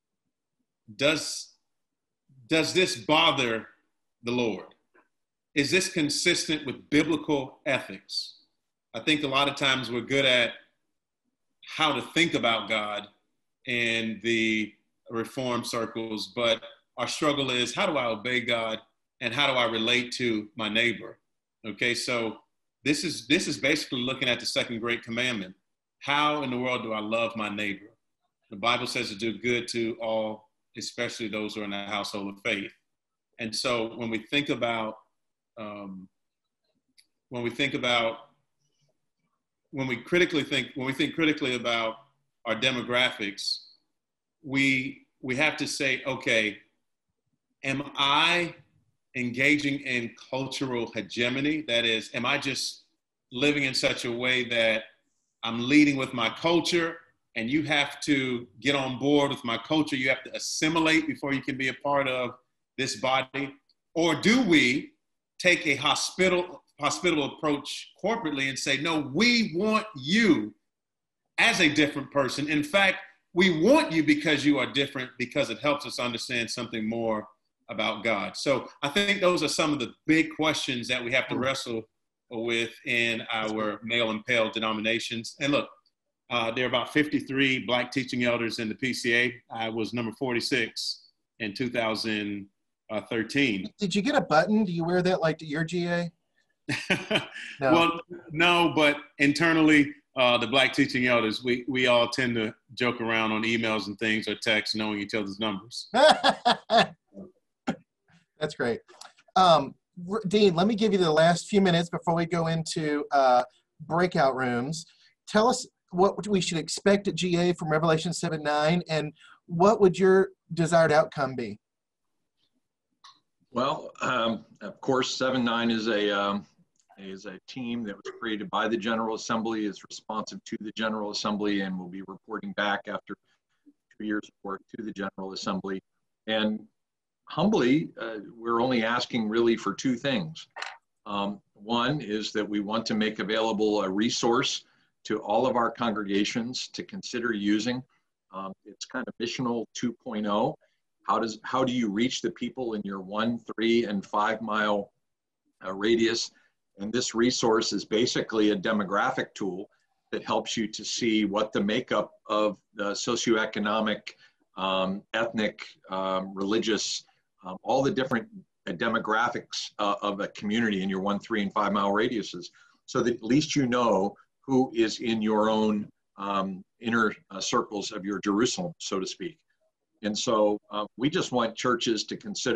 does, does this bother the Lord? Is this consistent with biblical ethics? I think a lot of times we're good at how to think about God in the Reformed circles, but our struggle is, how do I obey God and how do I relate to my neighbor? Okay, so this is this is basically looking at the second great commandment. How in the world do I love my neighbor? The Bible says to do good to all, especially those who are in the household of faith. And so when we think about um, when we think about when we critically think when we think critically about our demographics, we we have to say, okay, am I engaging in cultural hegemony? That is, am I just living in such a way that I'm leading with my culture and you have to get on board with my culture? You have to assimilate before you can be a part of this body? Or do we take a hospitable, hospitable approach corporately and say, no, we want you as a different person. In fact, we want you because you are different, because it helps us understand something more about God. So I think those are some of the big questions that we have to wrestle with in our male and pale denominations. And look, uh, there are about fifty-three Black teaching elders in the P C A. I was number forty-six in two thousand thirteen. Did you get a button? Do you wear that like to your G A? No. Well, no, but internally, uh, the Black teaching elders, we, we all tend to joke around on emails and things or texts knowing each other's numbers. That's great. Um, Dean, let me give you the last few minutes before we go into uh, breakout rooms. Tell us what we should expect at G A from Revelation seven nine, and what would your desired outcome be? Well, um, of course, seven nine is a um, is a team that was created by the General Assembly, is responsive to the General Assembly, and will be reporting back after two years of work to the General Assembly. And humbly, uh, we're only asking really for two things. Um, one is that we want to make available a resource to all of our congregations to consider using. Um, it's kind of missional two point oh. How does how do you reach the people in your one, three, and five mile uh, radius? And this resource is basically a demographic tool that helps you to see what the makeup of the socioeconomic, um, ethnic, um, religious, um, all the different uh, demographics uh, of a community in your one, three, and five mile radiuses, so that at least you know who is in your own um, inner uh, circles of your Jerusalem, so to speak. And so uh, we just want churches to consider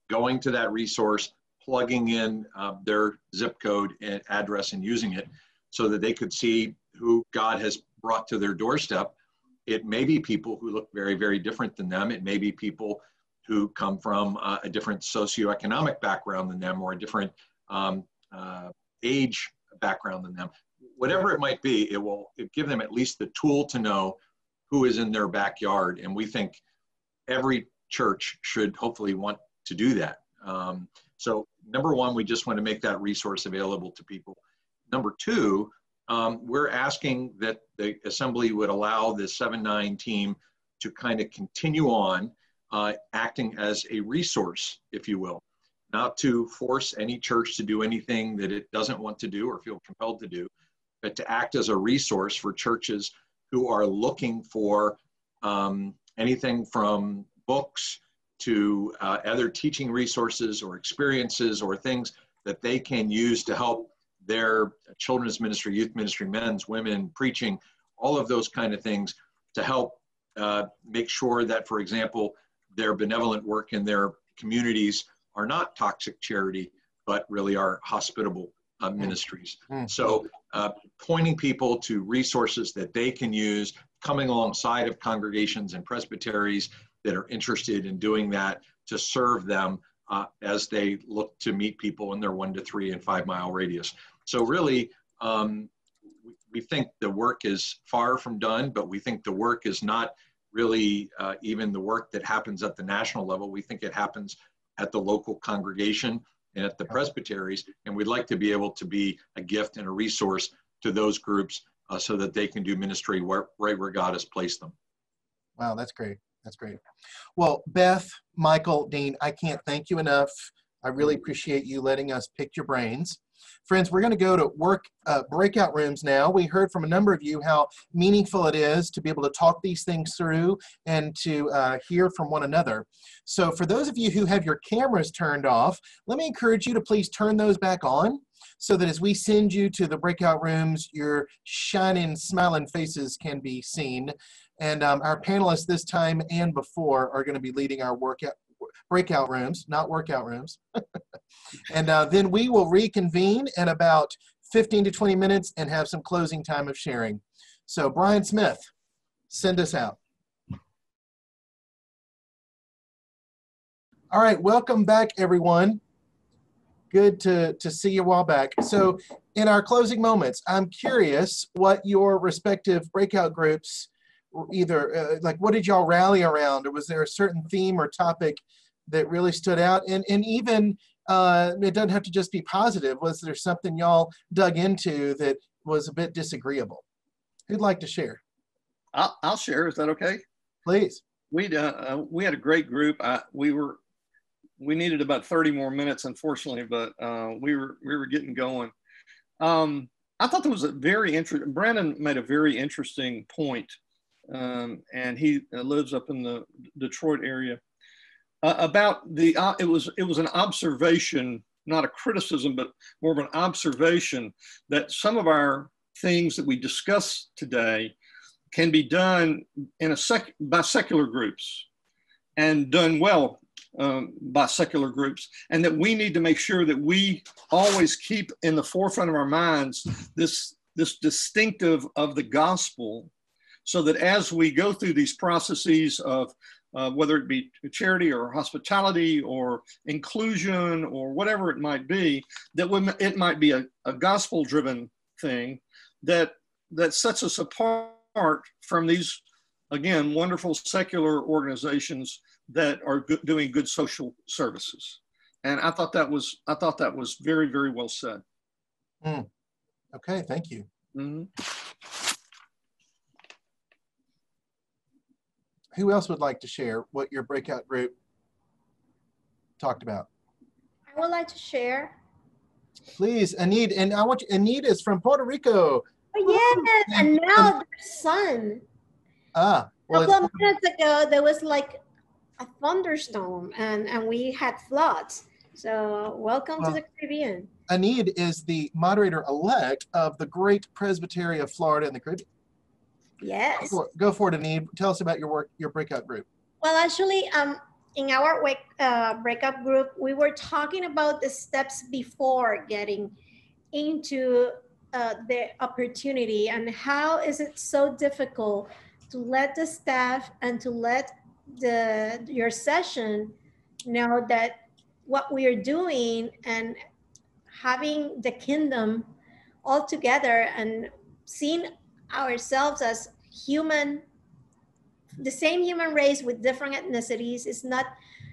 going to that resource, plugging in uh, their zip code and address and using it so that they could see who God has brought to their doorstep. It may be people who look very, very different than them. It may be people who come from uh, a different socioeconomic background than them, or a different um, uh, age background than them. Whatever it might be, it will it give them at least the tool to know who is in their backyard. And we think every church should hopefully want to do that. Um, so number one, we just want to make that resource available to people. Number two, um, we're asking that the assembly would allow the seven nine team to kind of continue on uh, acting as a resource, if you will, not to force any church to do anything that it doesn't want to do or feel compelled to do, but to act as a resource for churches who are looking for um, anything from books to uh, other teaching resources or experiences or things that they can use to help their children's ministry, youth ministry, men's, women, preaching, all of those kind of things to help uh, make sure that, for example, their benevolent work in their communities are not toxic charity, but really are hospitable uh, ministries. Mm-hmm. So uh, pointing people to resources that they can use, coming alongside of congregations and presbyteries that are interested in doing that to serve them uh, as they look to meet people in their one to three and five mile radius. So really, um, we, we think the work is far from done, but we think the work is not really uh, even the work that happens at the national level. We think it happens at the local congregation and at the presbyteries, and we'd like to be able to be a gift and a resource to those groups uh, so that they can do ministry where, right where God has placed them. Wow, that's great. That's great. Well, Beth, Michael, Dean, I can't thank you enough. I really appreciate you letting us pick your brains. Friends, we're going to go to work uh, breakout rooms now. We heard from a number of you how meaningful it is to be able to talk these things through and to uh, hear from one another. So for those of you who have your cameras turned off, let me encourage you to please turn those back on so that as we send you to the breakout rooms, your shining, smiling faces can be seen. And um, our panelists this time and before are going to be leading our workout breakout rooms, not workout rooms. And uh, then we will reconvene in about fifteen to twenty minutes and have some closing time of sharing. So Brian Smith, send us out. All right, welcome back, everyone. Good to, to see you all back. So in our closing moments, I'm curious what your respective breakout groups either, uh, like what did y'all rally around, or was there a certain theme or topic that really stood out? And, and even, uh, it doesn't have to just be positive. Was there something y'all dug into that was a bit disagreeable? Who'd like to share? I'll, I'll share. Is that okay? Please. We uh, we had a great group. I, we were we needed about thirty more minutes, unfortunately, but uh, we were we were getting going. Um, I thought that was a very interesting. Brandon made a very interesting point, um, and he lives up in the Detroit area. Uh, about the, uh, it was it was an observation, not a criticism, but more of an observation that some of our things that we discuss today can be done in a sec by secular groups and done well um, by secular groups, and that we need to make sure that we always keep in the forefront of our minds this this distinctive of the gospel, so that as we go through these processes of Uh, whether it be charity or hospitality or inclusion or whatever it might be, that we, it might be a, a gospel-driven thing that that sets us apart from these, again, wonderful secular organizations that are go doing good social services. And I thought that was I thought that was very, very well said. Mm. Okay, thank you. Mm-hmm. Who else would like to share what your breakout group talked about? I would like to share. Please, Anid, and I want you, Anid is from Puerto Rico. Oh, yes, and now their son. Ah, well, a couple of minutes ago, there was like a thunderstorm, and, and we had floods. So welcome well, to the Caribbean. Anid is the moderator-elect of the Great Presbytery of Florida and the Caribbean. Yes. Go for, go for it, Anid. Tell us about your work, your breakout group. Well, actually, um, in our wake, uh, breakup group, we were talking about the steps before getting into uh, the opportunity, and how is it so difficult to let the staff and to let the your session know that what we are doing and having the kingdom all together and seeing ourselves as human, the same human race with different ethnicities is not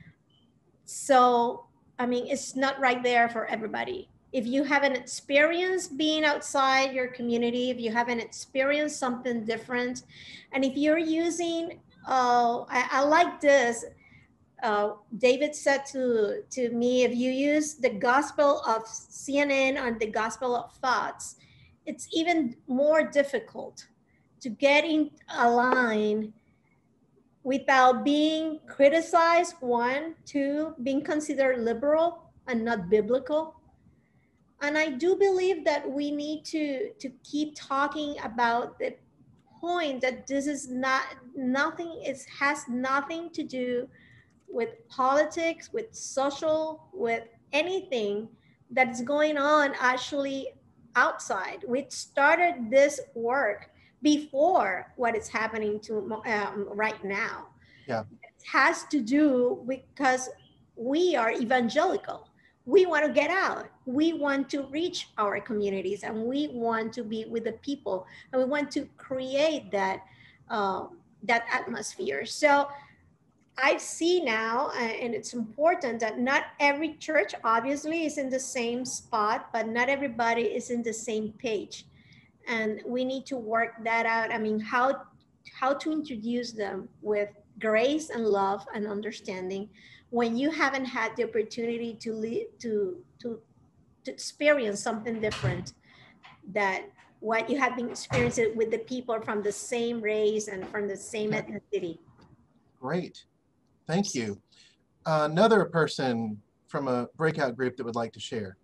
so, I mean, it's not right there for everybody. If you haven't experienced being outside your community, if you haven't experienced something different, and if you're using, uh, I, I like this, uh, David said to, to me, if you use the gospel of C N N or the gospel of thoughts, it's even more difficult to get in a line without being criticized, one, two, being considered liberal and not biblical. And I do believe that we need to, to keep talking about the point that this is not, nothing, it has nothing to do with politics, with social, with anything that's going on actually outside. We started this work before what is happening to um, right now. Yeah. It has to do because we are evangelical. We want to get out. We want to reach our communities, and we want to be with the people, and we want to create that uh, that atmosphere. So I see now, uh, and it's important that not every church obviously is in the same spot, but not everybody is in the same page. And we need to work that out. I mean, how, how to introduce them with grace and love and understanding when you haven't had the opportunity to, lead, to, to, to experience something different that what you have been experiencing with the people from the same race and from the same ethnicity. Great. Thank you. Uh, another person from a breakout group that would like to share.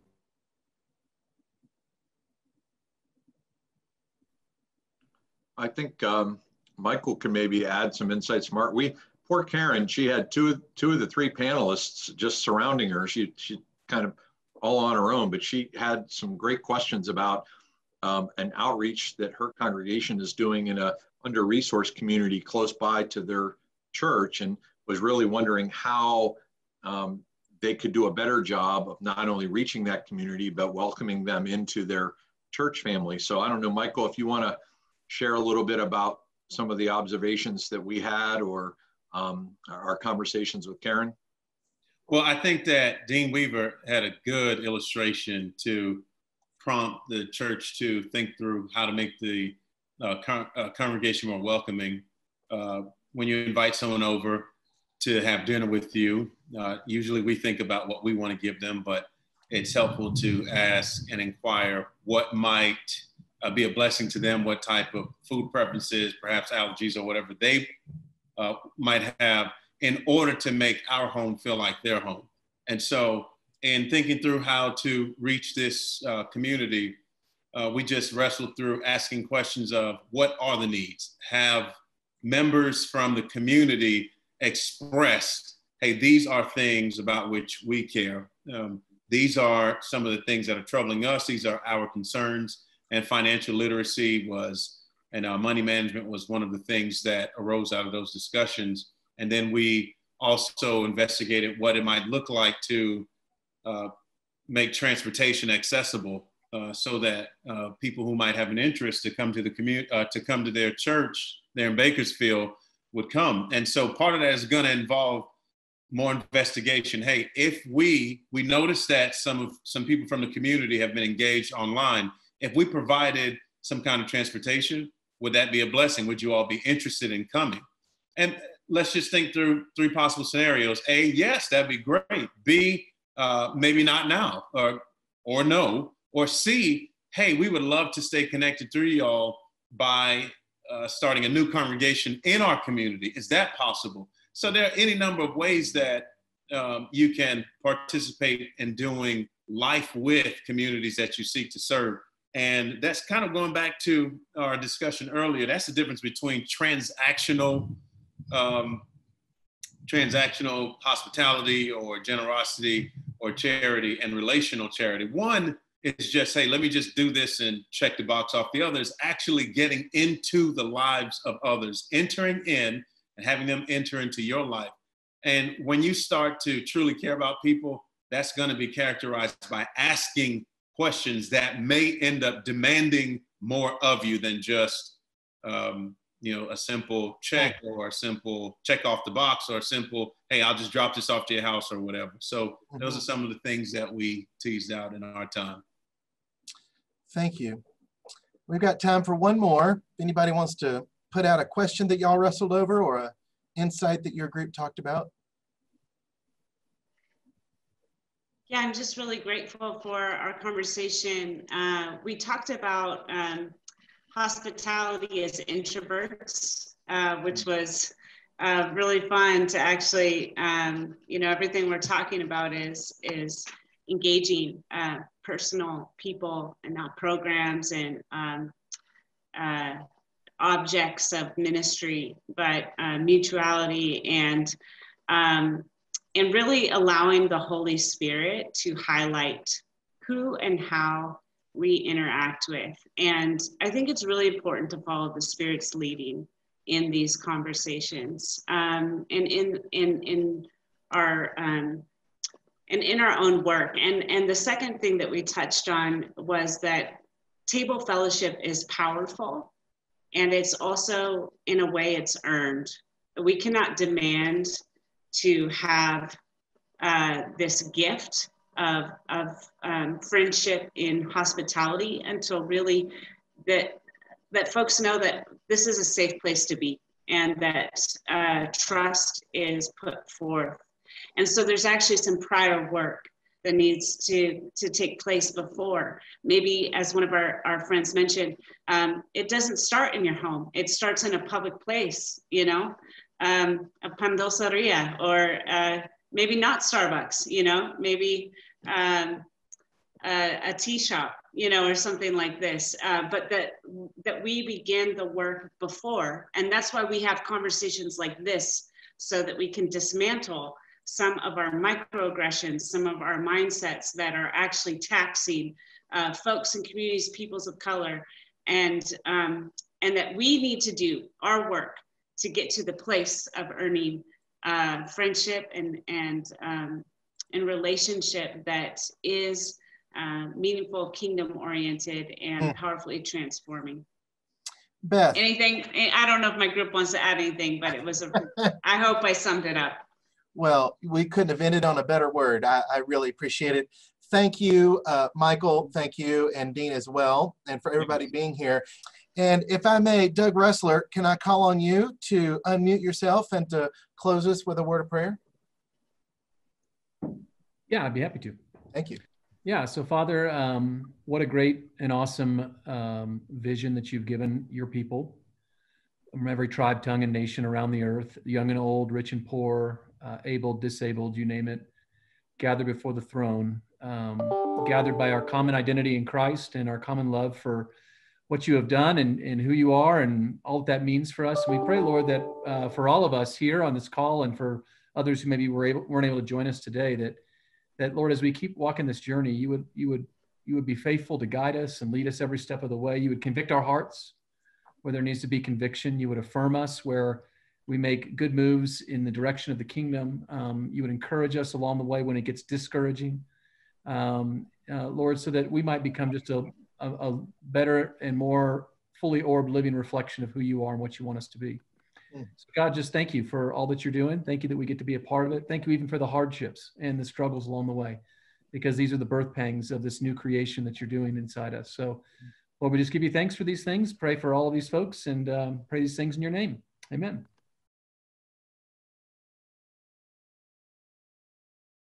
I think um, Michael can maybe add some insights. Mark, we, poor Karen, she had two, two of the three panelists just surrounding her. She, she kind of all on her own, but she had some great questions about um, an outreach that her congregation is doing in a under-resourced community close by to their church, and was really wondering how um, they could do a better job of not only reaching that community, but welcoming them into their church family. So I don't know, Michael, if you want to share a little bit about some of the observations that we had, or um, our conversations with Karen. Well, I think that Dean Weaver had a good illustration to prompt the church to think through how to make the uh, con uh, congregation more welcoming. Uh, when you invite someone over to have dinner with you, uh, usually we think about what we want to give them, but it's helpful to ask and inquire what might uh, be a blessing to them, what type of food preferences, perhaps allergies or whatever they uh, might have, in order to make our home feel like their home. And so in thinking through how to reach this uh, community, uh, we just wrestled through asking questions of what are the needs? Have members from the community express, hey, these are things about which we care. Um, these are some of the things that are troubling us. These are our concerns. And financial literacy was, and uh, money management was one of the things that arose out of those discussions. And then we also investigated what it might look like to uh, make transportation accessible uh, so that uh, people who might have an interest to come to the community, uh, to come to their church there in Bakersfield would come. And so part of that is going to involve more investigation. Hey, if we, we noticed that some of some people from the community have been engaged online, if we provided some kind of transportation, would that be a blessing? Would you all be interested in coming? And let's just think through three possible scenarios. A, yes, that'd be great. B, uh, maybe not now, or, or no. Or C, hey, we would love to stay connected through y'all by uh, starting a new congregation in our community. Is that possible? So there are any number of ways that um, you can participate in doing life with communities that you seek to serve. And that's kind of going back to our discussion earlier. That's the difference between transactional um, transactional hospitality or generosity or charity and relational charity. One is just, hey, let me just do this and check the box off. The other is actually getting into the lives of others, entering in and having them enter into your life. And when you start to truly care about people, that's going to be characterized by asking questions that may end up demanding more of you than just, um, you know, a simple check or a simple check off the box or a simple, hey, I'll just drop this off to your house or whatever. So those are some of the things that we teased out in our time. Thank you. We've got time for one more. If anybody wants to put out a question that y'all wrestled over or a insight that your group talked about. Yeah, I'm just really grateful for our conversation. Uh, we talked about um, hospitality as introverts, uh, which was uh, really fun to actually, um, you know, everything we're talking about is, is engaging uh, personal people and not programs and um, uh, objects of ministry, but uh, mutuality and um, and really allowing the Holy Spirit to highlight who and how we interact with. And I think it's really important to follow the Spirit's leading in these conversations um, and in in in our um, and in our own work. And and the second thing that we touched on was that table fellowship is powerful, and it's also, in a way, it's earned. We cannot demand to have uh, this gift of, of um, friendship in hospitality until really that, that folks know that this is a safe place to be and that uh, trust is put forth. And so there's actually some prior work that needs to, to take place before. Maybe, as one of our, our friends mentioned, um, it doesn't start in your home. It starts in a public place, you know, um, a pandoseria, or uh, maybe not Starbucks, you know, maybe um, a, a tea shop, you know, or something like this. Uh, but that, that we begin the work before. And that's why we have conversations like this, so that we can dismantle some of our microaggressions, some of our mindsets that are actually taxing uh, folks and communities, peoples of color, and, um, and that we need to do our work to get to the place of earning uh, friendship and, and, um, and relationship that is uh, meaningful, kingdom-oriented, and Mm. powerfully transforming. Beth. Anything? I don't know if my group wants to add anything, but it was a, I hope I summed it up. Well, we couldn't have ended on a better word. I, I really appreciate it. Thank you, uh, Michael. Thank you, and Dean as well, and for everybody being here. And if I may, Doug Ressler, can I call on you to unmute yourself and to close us with a word of prayer? Yeah, I'd be happy to. Thank you. Yeah, so Father, um, what a great and awesome um, vision that you've given your people from every tribe, tongue, and nation around the earth, young and old, rich and poor, uh, able, disabled, you name it, gathered before the throne, um, gathered by our common identity in Christ and our common love for what you have done and, and who you are and all that, that means for us. And we pray, Lord, that uh, for all of us here on this call and for others who maybe were able, weren't able to join us today, that, that Lord, as we keep walking this journey, you would, you would, you would be faithful to guide us and lead us every step of the way. You would convict our hearts where there needs to be conviction. You would affirm us where we make good moves in the direction of the kingdom. Um, you would encourage us along the way when it gets discouraging, um, uh, Lord, so that we might become just a, a, a better and more fully orbed living reflection of who you are and what you want us to be. Mm. So God, just thank you for all that you're doing. Thank you that we get to be a part of it. Thank you even for the hardships and the struggles along the way, because these are the birth pangs of this new creation that you're doing inside us. So Lord, we just give you thanks for these things. Pray for all of these folks and um, pray these things in your name. Amen.